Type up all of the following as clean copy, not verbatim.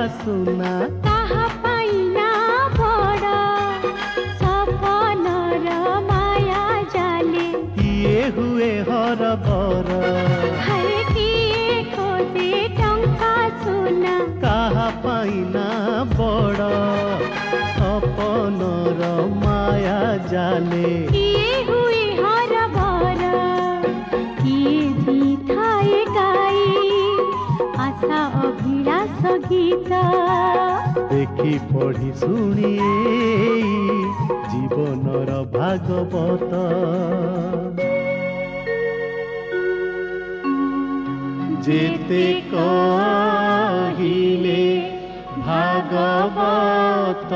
सुना कहा पाइना बड़ सपनर माया जाले किए हुए हर बर हर किए खोजे टंका सुना कहा पाइना बड़ सपनर माया जाले किए हुए हर बर किए जी थाए गाई आशा अभिलाष गीत देखी पढ़ी शुणी जीवनर भागवत जेते कहिले भागवत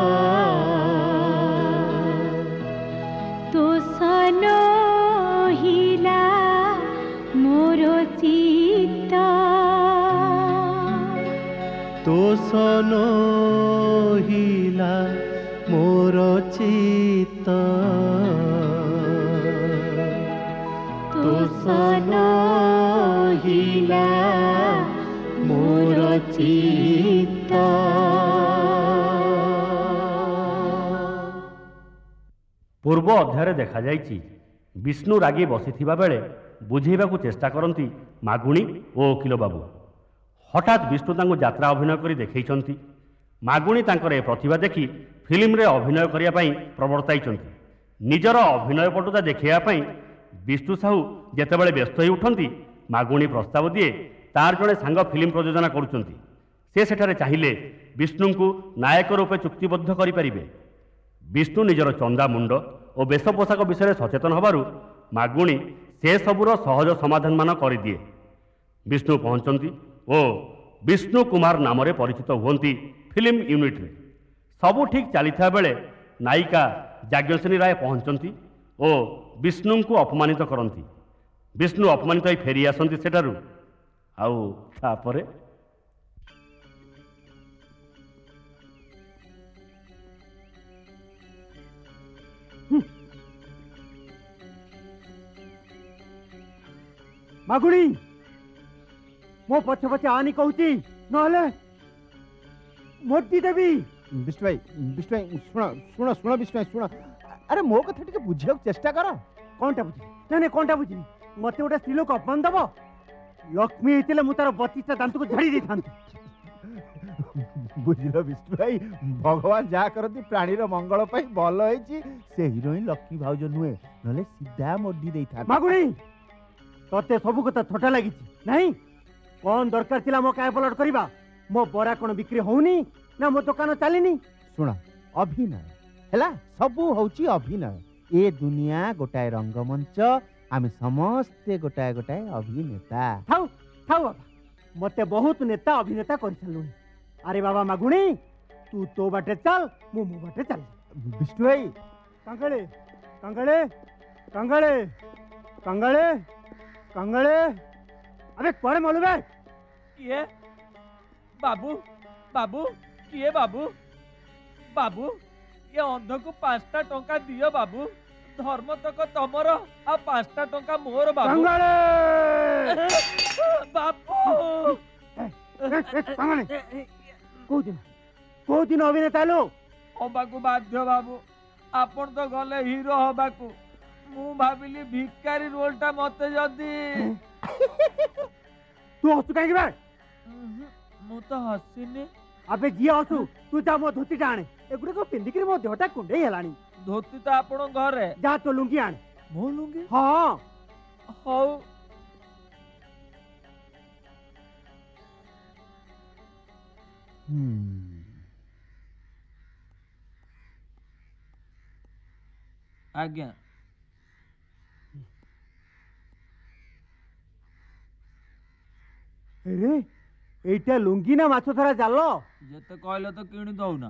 तो सनो हिला मोर चित्त तो सनो हिला मोर चित्त तो सनो हिला मोर चित्त। पूर्व अध्याय देखा जाइछि विष्णु रागी बसिथिबा बेले बुझेबाकू चेष्टा करती मागुणी ओ वकील बाबू। हठात विष्णु तांको यात्रा अभिनय करी देखैछंती। मागुणी तांकर ए प्रतिभा देखि फिल्म रे अभिनय करिया पई प्रवर्ताइछंती। निजर अभिनय पटुता देखिया पई विष्णु साहू जेतेबेले व्यस्त होई उठंती मागुणी प्रस्ताव दिए तार जड़े सांग फिल्म प्रयोजना करुचंती। से सेठारे चाहिले विष्णु को नायक रूपे चुक्तिबद्ध करि परिबे। विष्णु निजर चंदा मुंड और वेश पोशाक विषय सचेतन हबारु मागुणी से सबुर सहज समाधान मान करदिए। विष्णु पहुंचती और विष्णु कुमार नाम रे परिचित हुंती फिल्म यूनिट रे। सबू ठीक चली बेले नायिका जाज्ञसेनी राय पहुंचती और विष्णु को अपमानित करती। विष्णु अपमानित हो फेरी आसती सेठारु आउ तापरे मागुणी मो पछे पछे आनी कहूची नहले मोदी देवी। विष्णु भाई शुण शुण शुण विष्णु भाई शुण अरे मो कथा टिके बुझिया चेष्टा कर। कोनटा बुझी नहीं कोनटा बुझी मते गोटे स्त्री लोक अपमान दब लक्ष्मी हेतिले मु तार 32टा दांत को झड़ी देई थांती। बुझिलो विष्णु भाई भगवान जा करती प्राणीर मंगल पाई भल होईची से हिरोइन लक्ष्मी भाउज नुहे नले सीधा मोदी देई था। मागुणी तते सबु कथा थोटा लागी नहीं कौन दरकार थिला मो काय पलट करिबा मो बरा कोन बिक्री होउनी ना मो दुकान चलिनी। सुना अभिनय हैला सबु होउची अभिनय ए दुनिया गोटाए रंगमंच आमे समस्ते गोटाए गोटाए अभिनेता। थाउ थाउ बाबा मते बहुत नेता अभिनेता कर छलुनी। अरे बाबा मागुणी तू तो बाटे चल मु बाटे चल। विष्णु भाई कंगळे कंगळे कंगळे कंगळे कंगळे अबे कोड़े मालूम है किए बाबू बाबू किए बाबू बाबू ये अंध को 5टा टंका दियो बाबू धर्म तक तमर आ 5टा टंका मोर बाबू। कंगळे बाबू कंगळे को दिन अभिनेता लो हबाकू बाध्य बाबू आपण तो गले हीरो हबाकू मु भाबिली भिकारी रोलटा मते जदी तू हसु काहे बे मु तो हसिनी। अबे जी हसु तू जा मो धोती आणे एगुडे को पिंदिकरी मो देहटा कुंडे हेलानी। धोती तो आपण घरे जा तो लुंगी आणे। मो लुंगी हां हौ आज्ञा अरे एटा लुंगी ना माछ धरा जाल जेते कहले तो किणी दउना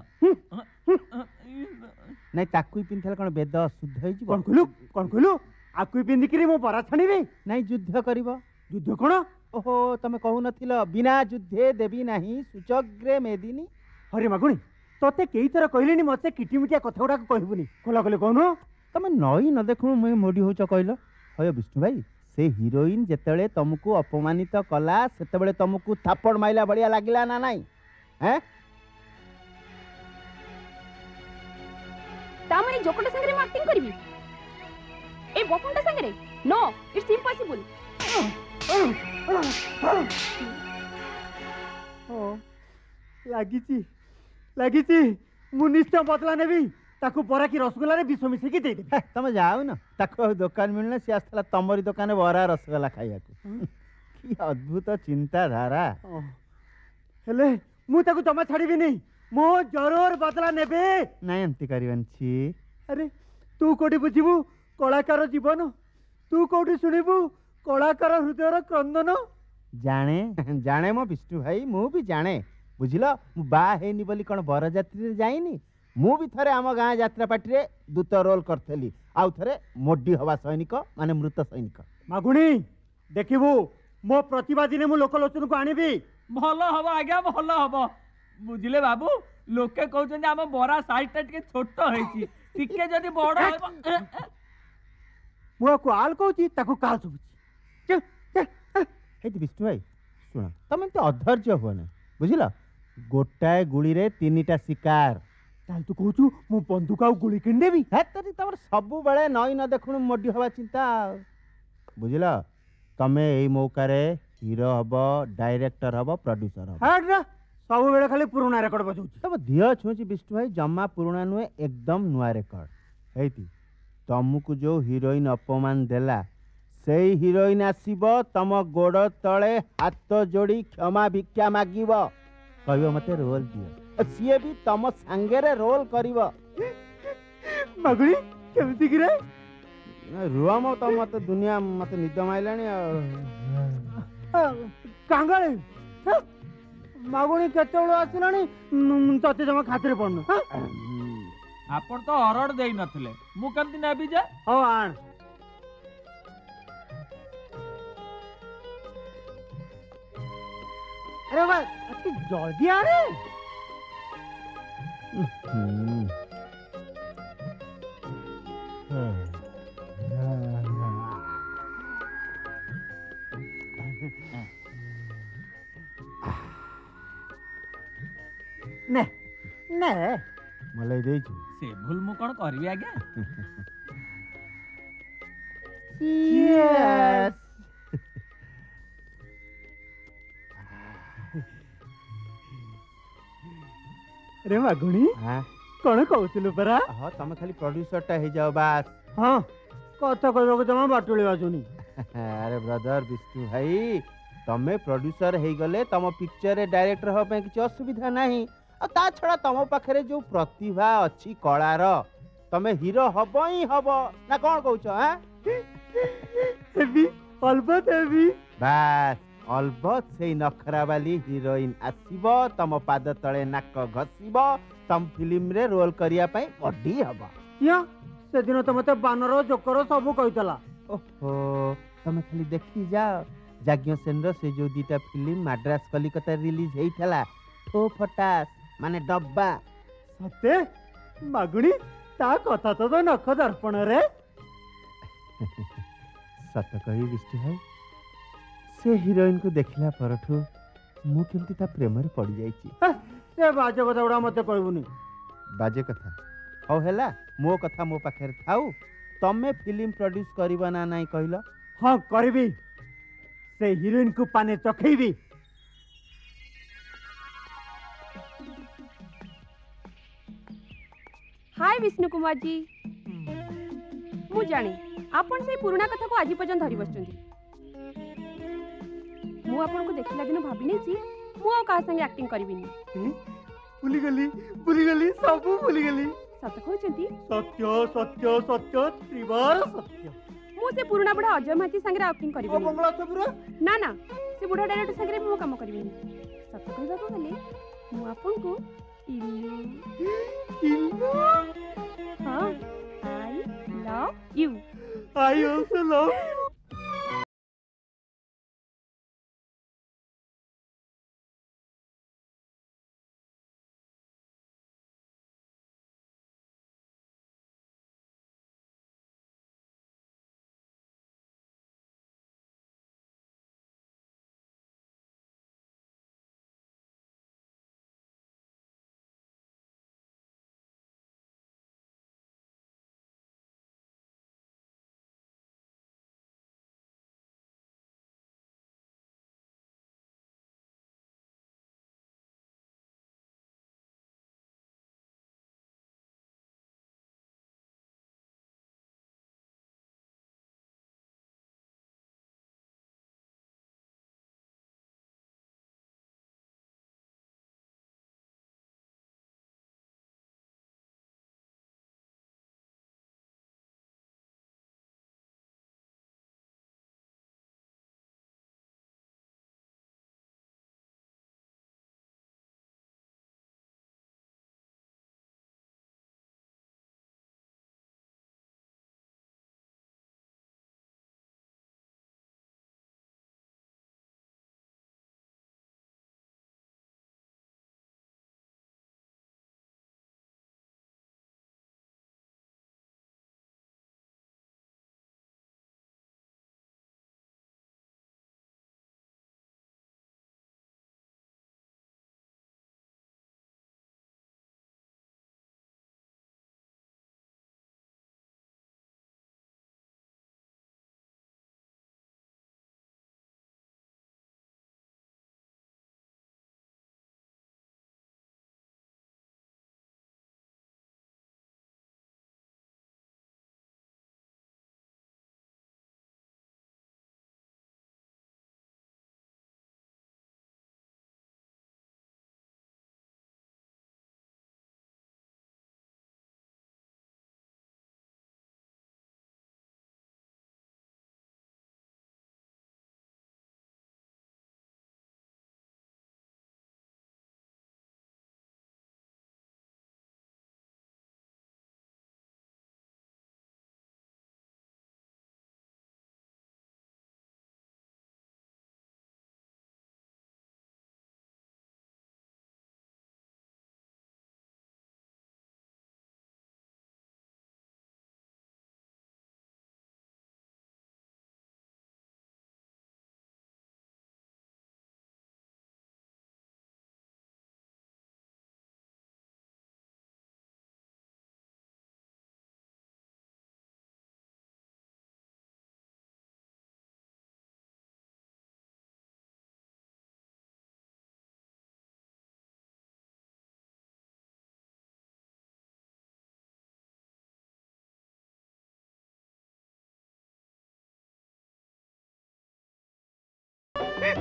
नहीं ताकुई पिंथले कोन वेद शुद्ध होई जी कोन कहलु आकुई पिंदिकरी मो बरा छाणीबे नहीं युद्ध करबो। युद्ध कोन ओहो तमे कहू नथिलो बिना युद्धे देवी नाही सुचग्रे मेदिनी। अरे मागुणी तोते केई थरा कहलेनी मते किटिमिटिया कथा गुडा कहबुनी खोला खोले कहनो तमे नई न देखु मैं मोडी होच कहलो। हय विष्णु भाई से हीरोइन जेतेबेले तुमको अपमानित कला सेतेबेले तुमको थापड़ माइला बढ़िया लागिला ना नहीं हैं तामने जोकटा संगे में एक्टिंग करबी ए बफुंटा संगे नो इट्स इम्पॉसिबल लागिची लागिची मु निश्चय बदला नेबी ताकू बरा की रसगोल्ला रे विष मिसेकी दे दे तमे जाओ ना ताको अब दुकान मिलने से आसला तमरी दुकान बरा रसगोल्ला खाइया की अद्भुत चिंताधारा हेले मु ताकू जमा छाड़ीबी नहीं मो जरूर बदला नेबे नहीं एमती करबन छी अरे तू कोठी बुझिबू कलाकार जीवन तू कोठी सुनिबू कलाकार हृदयर क्रंदन जाने जाने मो विष्णु भाई मु भी जाने बुझिल मु बा हेनी बोली कोन बरजात्री रे जाइनी मु भी थरे आम गाँ यात्रा पार्टी रे दूत रोल करथली आउ थरे मोडी हवा सैनिक माने मृत सैनिक मागुणी देखिबू मो प्रतिभा दिने मु लोकलोचन को आनिबी भल हब आज्ञा भल हब बुझिले बाबू लोके कहउछन हम बरा साइज टा टिके छोट होईची टिके जदी बड़ होइबो मु को आल कहूची ताकू काल सुबुची हे विष्णु भाई सुन तुम एमती अधैर्य हुआ ना बुझिल गोटाए गुड़ी रे तीनटा शिकार ताल तू कहूचू मु बंदूक आउ गुली किन देबी हे तरी तमर सब बेले नई न देखुनु मोडी हवा चिंता बुझिल तमे एई मौका रे हीरो हबो डायरेक्टर हबो प्रोड्यूसर हबो हट रे सब बेले खाली पुराना रेकॉर्ड बजाउची तब दियो छुची विष्णु भाई जम्मा पुराना नुए एकदम नुआ रेकॉर्ड हेती तुमको जो हीरोइन अपमान देला सेई हीरोइन आसीबो तम गोड़ तले हाथ जोड़ी क्षमा भिक्षा मागिबो कहबो मते रोल दियो सीए भी तम संगे रोल करिवो मागुणी केमती कि रे रुआ मो तो मते दुनिया मते निद माइलानी कांगाळे मागुणी केतेळो आसिलानी तते जमा खातिर पड़नु आपण तो अरड देई नथिले मु केमति नेबी जे हो आण अरे वाह अति जल्दी आ रे ने ने मलाई देइछु से भूल मु कोन करबी आज्ञा यस रे मागुणी हां कोन कहउतिलु परा हां तमे खाली प्रोड्यूसर टा हे जाओ बास हां कथा कहबो को जमा बाटुली बाजुनी अरे ब्रदर विष्णु भाई तमे प्रोड्यूसर हे गले तम पिक्चर रे डायरेक्टर हो पे किछ असुविधा नाही आ ता छडा तम पाखरे जो प्रतिभा अछि कलार तमे हीरो हबो ही हबो ना कोन कहउछ हां हेबी अलबत हेबी बास अलबत से नखरा वाली हीरोइन आसीबो तम पाद तळे नाक घसीबो तम फिल्म रे रोल करिया पई बॉडी हबो या से दिन तो मते बानर जोकर सब कहितला ओहो तमे खाली देखी जाओ जाज्ञ सेन से जो दीटा फिल्म मद्रास कलिकता रिलीज हेइथला ठो फटास माने डब्बा सते मागुणी ता कथा तो नख दर्पण रे सत कही विष्णु भाई से हीरोइन को देखला परठू मु केमती ता प्रेम रे पड़ी जाईची से बाजे कथा उडा मते कहबुनी बाजे कथा हो हेला मो कथा मो पाखरे थाउ तमे फिल्म प्रोड्यूस करबा ना नाही कहलो हां करबी से हीरोइन को पाने चखैबी हाय विष्णु कुमार जी मु जाने आपण से पुराना कथा को आज पर्यंत धरी बसचंदी मु आपण को देखिला दिन भाबी नै छी मु आ का संगे एक्टिंग करबिनी भूली गली सब भूली गली सत कहउचंती सत्य सत्य सत्य त्रिवार सत्य मु से पुराना बुढ़ा अजय महाती संगे एक्टिंग ओ करबिनी बंगला छबुरा ना ना से बुढ़ा डायरेक्टर संगे मु काम करबिनी सत कहबा को गले मु आपण को इल्लो हां I love you I also love you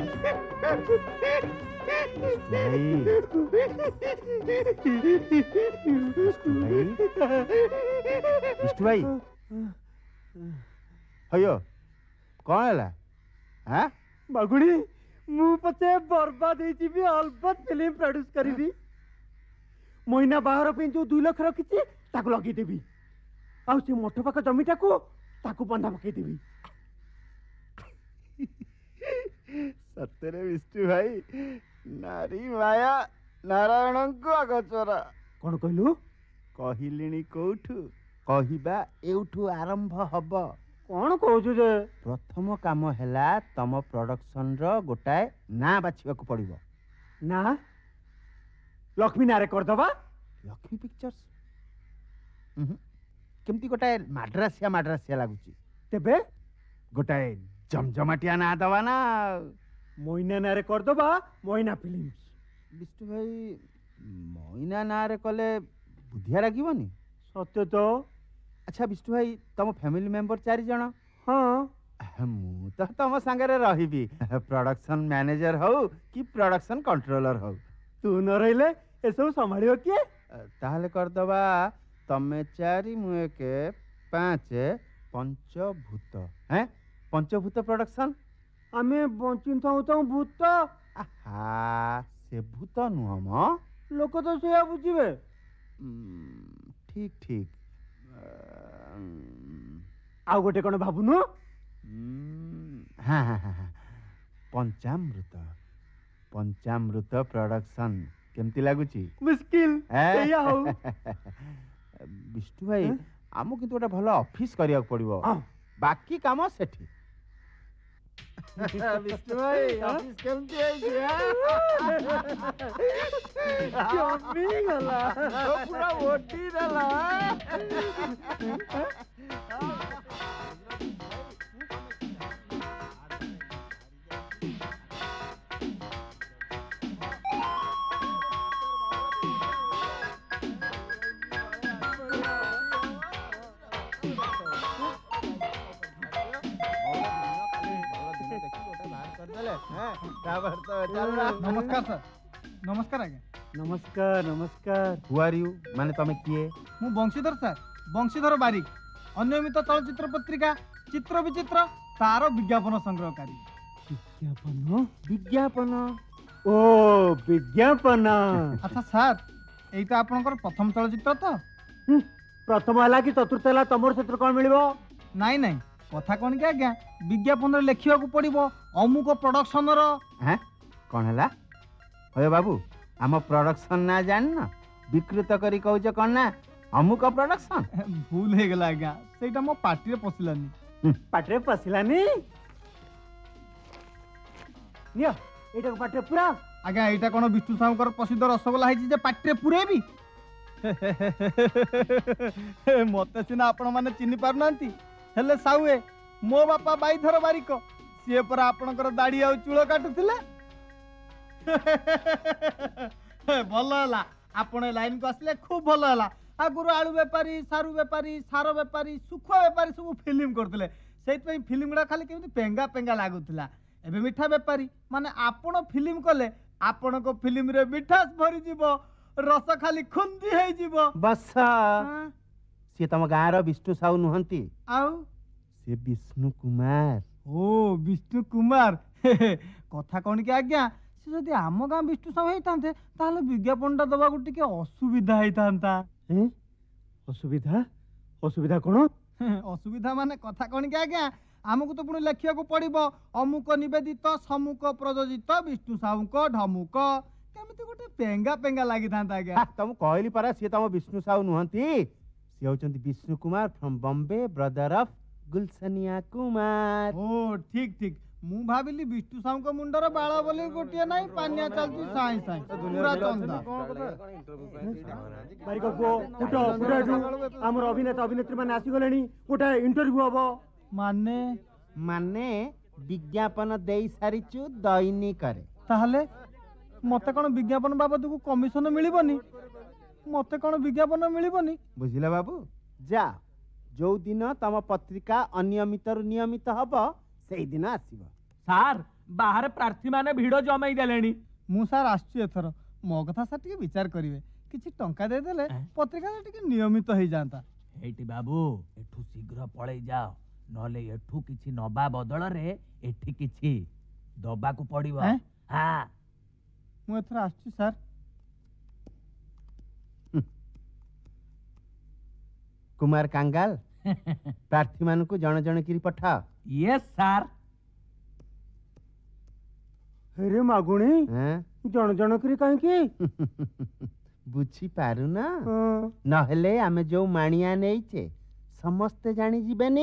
Vishnu भाई अयो कौन है हाँ मागुणी मु पचे बर्बाद होई जीवी अलबत फिल्म प्रोड्यूस करीबी महीना बाहर पे जो 2 लाख रखिছি ताको लगी देबी आ से मोटो पाक जमीटा को ताको बंधा पकई देबी सत्य विष्णु भाई नारी माया नारायण को अगचरा कौन कहलु कहिलिणी कोठु कहिबा एउठु आरंभ हब कौन कहू जे प्रथम काम हैला तम प्रोडक्शन रो गोटाए ना बाछिबा को पड़िबो ना लक्ष्मी नारे कर दबा लक्ष्मी पिक्चर्स केमती गोटाए माड्रासिया लागुची तेबे गोटाए जमजमाटिया ना दवा ना मोइना नारे कर दबा मोइना फिल्म्स विष्णु भाई मोइना नारे कले बुद्धिया लागिबनी सत्य तो अच्छा विष्णु भाई तम फैमिली मेंबर 4 जण हाँ मु तो तम संगे रहिबी प्रोडक्शन मैनेजर हो कि प्रोडक्शन कंट्रोलर हो तू न रहिले ए सब संभालियो के ताहले कर दबा तमे 4 मु 1 5 पंचभूत हैं पंचभूत प्रोडक्शन आमे बंचिन थाउ तो भूत आहा से भूत नुह म लोक तो सेया बुझिबे ठीक ठीक आ गोटे कोन भाबुनु हाँ हाँ हाँ पंचामृत प्रोडक्शन केमती लागुची मुश्किल सेया हो विष्णु भाई आमु किंतु गोटे भल ऑफिस करिया पड़िबो बाकी काम सेठी विष्णु भाई ऑफिस केमती है जमी गला पूरा ओटी देला नमस्कार सर नमस्कार आज्ञा नमस्कार नमस्कार हु आर यू माने तमे किए मु बंशीधर सर बंशीधर बारिक अनियमित चलचित्र पत्रिका चित्र विचित्र तार विज्ञापन संग्रहकारी विज्ञापन ओ विज्ञापन अच्छा सर एटा आपनकर प्रथम चलचित्र तो प्रथम हला कि चतुर्थ हला तमर क्षेत्र कोन मिलिबो नाई नाई कथा कोन के आज्ञा विज्ञापन रे लेखिया को पड़िबो अमुक प्रोडक्शन रो हैं कोन हला होय बाबू हम प्रोडक्शन ना जान ना विकृत करी कहउछ कोन ना अमुक प्रोडक्शन भूल हे गेला आज्ञा सेटा मो पार्टी रे पसिलानी पाटे पसिलानी नियो एटा को पाटे पूरा आज्ञा एटा कोन विष्णु साहूकर प्रसिद्ध रसगोल्ला है जे पार्टी रे पुरेबी मते सिना आपण माने चिन्हि पार नांती हेले साउए मो बापा बाईधर बारिक सीए पर आपणकर दाढ़ी आ चूल काटुथिले भल हला आपण लाइन को आसले खूब भल हला आगुरु आलू बेपारी सारू बेपारी सार बेपारी सुखुआ बेपारी सब फिल्म करथिले सेत पई फिल्म गुडा खाली केमति पेंगा पेंगा लागुथिला एबे मिठा बेपारी माने आपण फिल्म कले आपण को फिल्म रे मिठास भरी जीवो रस खाली खुंदी हे जीवो बस से तम गाँ रो विष्णु साहू नुहंती आउ से विष्णु कुमार ओ विष्णु कुमार कथा कौन कि आज्ञा से जदि आम गाँ विष्णु साहू होइतांते ताहले विज्ञापनटा दबाकू टिके असुविधा होइतांता असुविधा असुविधा कोन असुविधा माने कथा कौन कि आज्ञा आमको तो पुणी लेखिया को पड़िबो अमुक निवेदित सम्मुख प्रयोजित विष्णु साहू को ढमुक केमिति गोटे पेंगा पेंगा लागि थांता आज्ञा तुम कहली परा से तम विष्णु साहू नुहंती से होचंती Vishnu Kumar from Bombay brother of Gulsania Kumar ओ ठीक ठीक मु भाबिली विष्णु साहू को मुंडर बाळा बोली गोटिया नाही पानिया चलती साई साई पूरा चंदा बारिक को फुटो फुटो हमर अभिनेता अभिनेत्री माने आसी गलेनी गोटा इंटरव्यू हबो माने माने विज्ञापन देई सारिचु दैनी करे ताहले मते कोन विज्ञापन बाबद को कमिशन मिलिबनी मते कोन विज्ञापन मिलिबनी बुझिला बाबू जा जो दिन तम पत्रिका अनियमित नियमित हब सेही दिन आसीबो सार बाहर प्रार्थी माने भिड़ जमाई देलेनी। मु सार आसुची एथर मो कथा सार टिके विचार करिवे किछि टंका दे देले पत्रिका टिके नियमित होई जांता। एठी बाबू एठू शीघ्र पळै जाओ नले एठू किछि नबा बदल रे एठी किछि दबा को पड़िबो। हां मु एथर आसुची सार। कुमार कांगाल प्रार्थी मान को जन जन किरी पठाओ। Yes sir. अरे मागुणी जन जन करी काहे की बुझी पारु ना नहले आमे जो मानिया नेइचे समस्त जानी जीवेनी।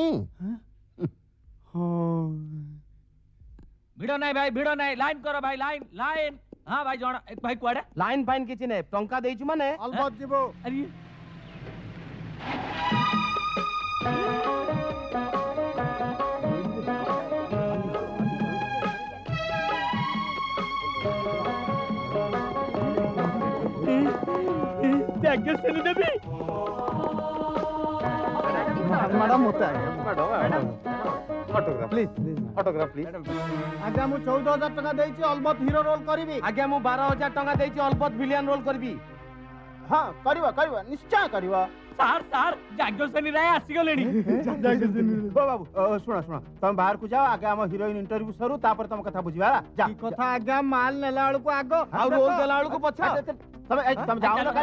हां भिड़ नहीं भाई भिड़ नहीं लाइन करो भाई लाइन लाइन। हां भाई जण एक भाई कुआडे लाइन फाइन किछि नै टंका देइछु माने अलबत जीवो। अरे जाके सुन देबी मैडम होता है ऑटोग्राफ प्लीज ऑटोग्राफ प्लीज। आज्ञा मु 14,000 टका देइछि अलबत हीरो रोल करबी। आज्ञा मु 12,000 टका देइछि अलबत विलियन रोल करबी। हां करबा निश्चय करबा। सर सर जाग्यो सनी राय आसी गलेनी। ओ बाबू सुना तुम बाहर को जाओ आगे हम हीरोइन इंटरव्यू सरू तापर तुम कथा बुझिबा जा। की कथा आज्ञा माल नेला वाला को आगो और रोल देला वाला को पछा। तुम जाओ ना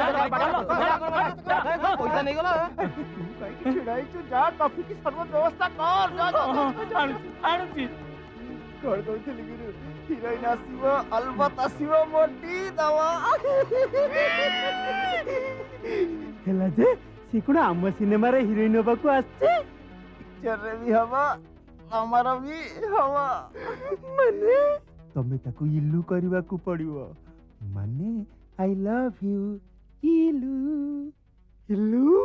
पैसा नहीं गलो तू काई की छिड़ाई तू जा कॉफी की सर्व व्यवस्था कर जा आणुची कर कहथिली गुरु हीरोइन आसीबो अलबत आसीबो मोटी दवा हेला जे सिकुड़ा आम सिनेमा रे हीरोइन होबा को आछे पिक्चर रे भी हवा हमारा भी हवा माने तमे ताको इल्लू करबा को पड़िबो माने आई लव यू इल्लू इल्लू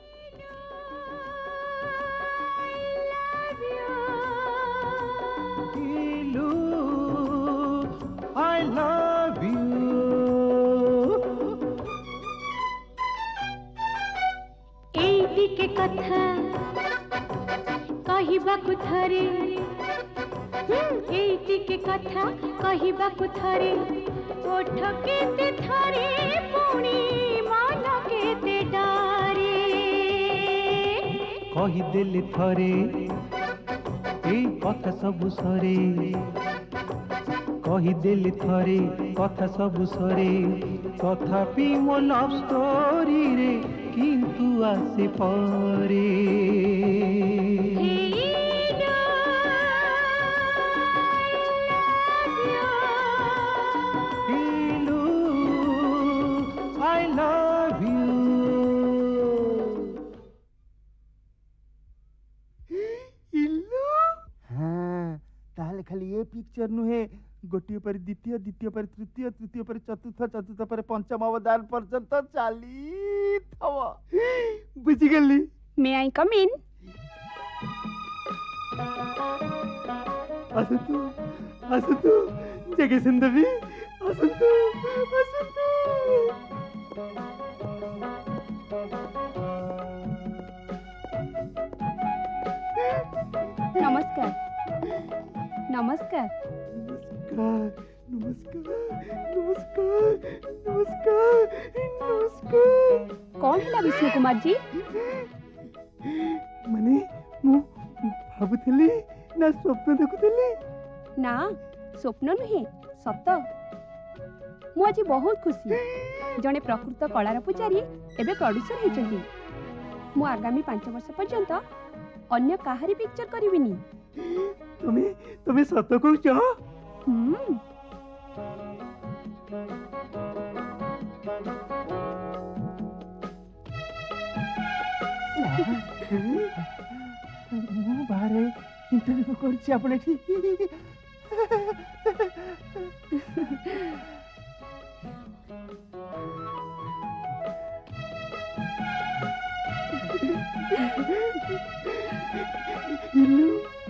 इल्लू आई लव यू। एइटी के कथा कहिबा को थरे एइटी के कथा कहिबा को थरे ओठ केते थरे पुणी मन केते डारे कही देले थरे ए कथा सब सरे कही देले थरे कथा सब सरे तथापि मो लव स्टोरी रे किंतु आसे परे I love you इल्लू। हाँ ताले खाली ये पिक्चर नुहे गोटिए पर द्वितीय द्वितीय पर तृतीय तृतीय पर चतुर्थ चतुर्थ पर पंचम अवदान पर्यंत चाली थवा बुझी गली। मे आई कम इन? असतु जगह सुंदरी असतु असतु। नमस्कार नमस्कार नमस्कार नमस्कार नमस्कार नमस्कार। कौन है विष्णु कुमार जी? माने मु भाबुथली ना स्वप्न देखुथली? ना स्वप्न नुहे सत। मु आज बहुत खुशी जने प्रकृत कलार पुजारी एबे प्रोड्यूसर होइचंती। मु आगामी 5 वर्ष पर्यंत अन्य काहारी पिक्चर करिविनी। तुम्हें सत कहूच? मु बाहर इंटरव्यू करछि आपने ठीक। इल्लू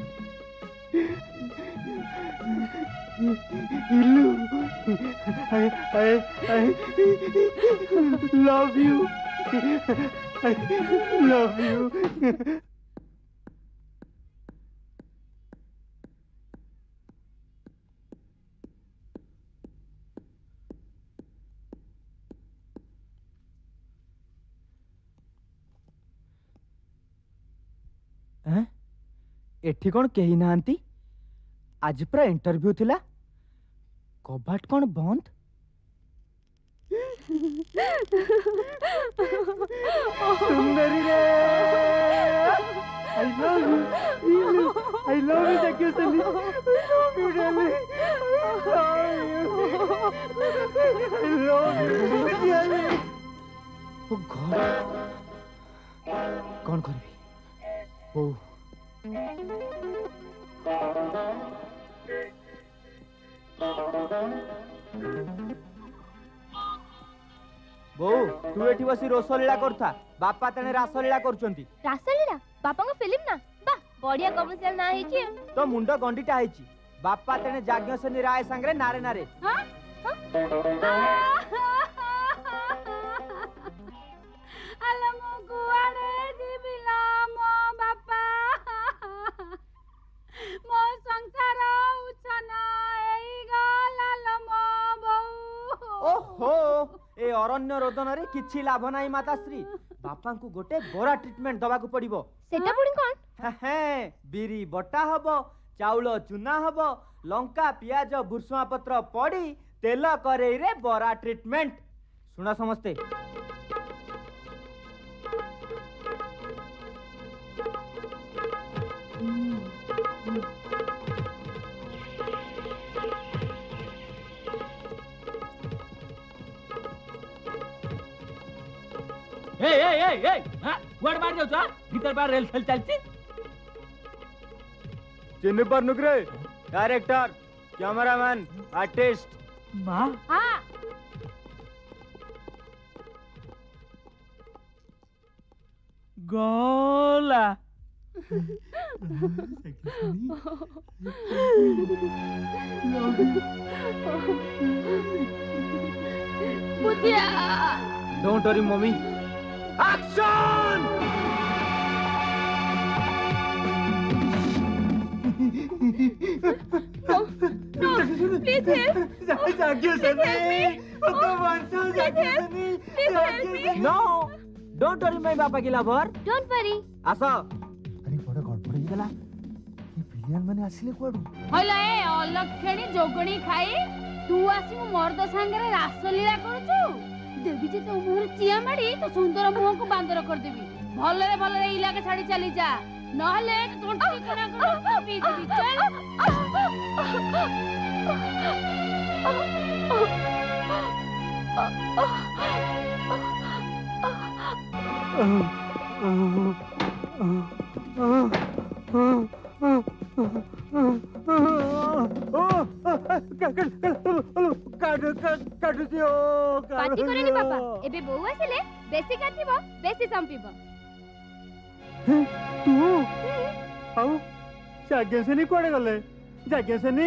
इल्लू I love you I love you। एठी कौन कही नांती आज पूरा इंटरव्यू थिला कबाट कौन बंद सुंदरी रे I love you. I love you, Jackson. I love you, darling. I love you, darling. Oh god कौन करबी ओ बो तू एठी बसी रोसलीला करथा बापा तने रासलीला करचंती रासलीला बापा को फिल्म ना बा बढ़िया कमर्शियल ना हेची तो मुंडो गंडीटा हेची बापा तने जाग्ञ से निराय संगरे नारे नारे हां अलमो गुआड़े जीबिला मो बापा मो संसार उछना एई गलाल मो बहू ओहो ए अरण्य रोदन रे किछि लाभ नाही माताश्री बापा को गोटे बड़ा ट्रीटमेंट दबा को पड़िबो सेटा पुणी कोन हे बिरी बटा हबो चाउल चुना हबो लंका पियाज भुरसुआ पत्र पड़ी तेल करेई रे बड़ा ट्रीटमेंट सुना समझते वर्ड मार जाऊ छ भीतर बाहर रेल खेल चलची चिन्ह पर नुकरे डायरेक्टर कैमरामैन आर्टिस्ट मां हां गोला बुतिया don't worry mummy action please no don't worry my बापा की लवर डोंट वरी आसो अरे बड़ा गड़बड़ हो गला ये विलियन माने आसिले कोडू होला ए अलक्षणी जोगणी खाई तू आसी मो मर्द संगे रासलीला करूछु देवी जे तो मोर चिया माडी तो सुंदर मुह को बांदर कर देबी भलरे इलाका छाड़ी चली जा नहले तो ठिकाना को पी देबी काटू दियो पार्टी करेनी पापा एबे बोउ आसेले बेसी काटिबो बेसी संपीबो तू आउ जाग्ञसेनी कोडे गले जाग्ञसेनी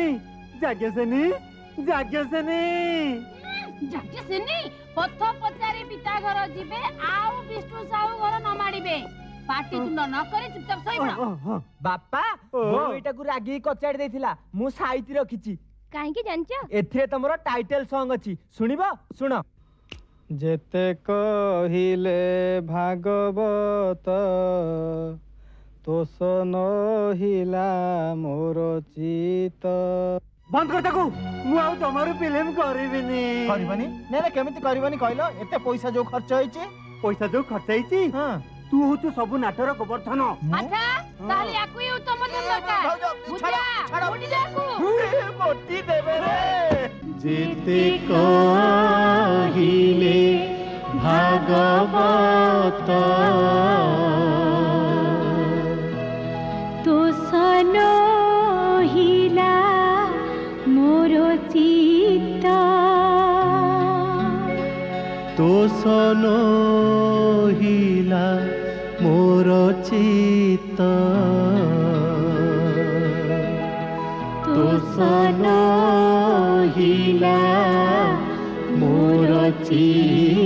पथ पचारे पिता घर जीवे आउ विष्णु साहू घर न माडिबे पार्टी तुंड न करे चुपचाप सही पड़ा बापा वो एटा को रागी कचाड़ी देथिला मु साइति रखिची काहे के जानछ एथिरे तमरो टाइटल सॉन्ग अछि सुनिबो सुनो जेते कहिले भागवत तोस नहिला मोर चित बंद कर ताकू मु आउ तमारो फिल्म करबिनी नेले केमिति करबनी कहलो एते पैसा जो खर्च होइचे पैसा जो खर्च होइची हां तू होचु सब नाटर गोवर्धन अच्छा ताले याकू ही उत्तम दरकार बुझा उठी जाकू मोटी देबे रे जेते कहिले भागवत तो सनो हिला मोरो चित्त तोसनो हिला मोर चित्त तोसनो हिला मोर चित्त